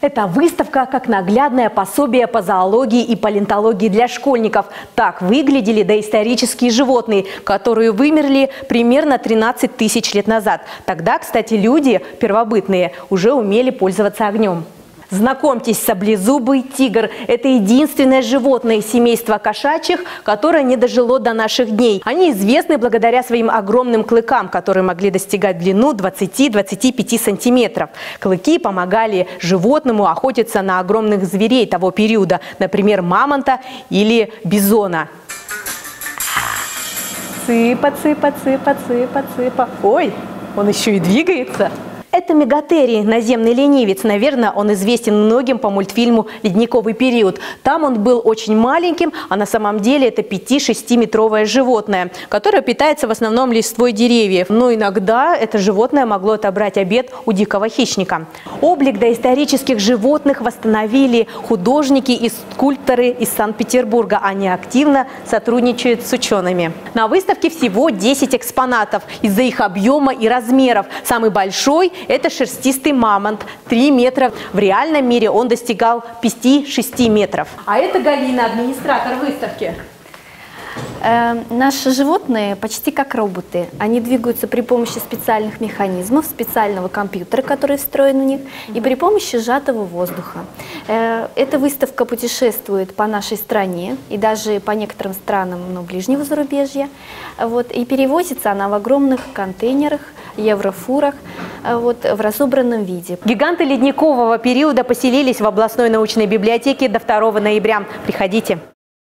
Эта выставка как наглядное пособие по зоологии и палеонтологии для школьников. Так выглядели доисторические животные, которые вымерли примерно 13 тысяч лет назад. Тогда, кстати, люди первобытные уже умели пользоваться огнем. Знакомьтесь, саблезубый тигр – это единственное животное из семейства кошачьих, которое не дожило до наших дней. Они известны благодаря своим огромным клыкам, которые могли достигать длину 20-25 сантиметров. Клыки помогали животному охотиться на огромных зверей того периода, например, мамонта или бизона. Цыпа, цыпа, цыпа, цыпа, цыпа. Ой, он еще и двигается. Это мегатерий, наземный ленивец. Наверное, он известен многим по мультфильму «Ледниковый период». Там он был очень маленьким, а на самом деле это 5-6-метровое животное, которое питается в основном листвой деревьев. Но иногда это животное могло отобрать обед у дикого хищника. Облик доисторических животных восстановили художники и скульпторы из Санкт-Петербурга. Они активно сотрудничают с учеными. На выставке всего 10 экспонатов из-за их объема и размеров. Самый большой – это шерстистый мамонт, 3 метра. В реальном мире он достигал 5-6 метров. А это Галина, администратор выставки. Наши животные почти как роботы. Они двигаются при помощи специальных механизмов, специального компьютера, который встроен в них, и при помощи сжатого воздуха. Эта выставка путешествует по нашей стране и даже по некоторым странам ближнего зарубежья. И перевозится она в огромных контейнерах, еврофурах, в разобранном виде. Гиганты ледникового периода поселились в областной научной библиотеке до 2 ноября. Приходите.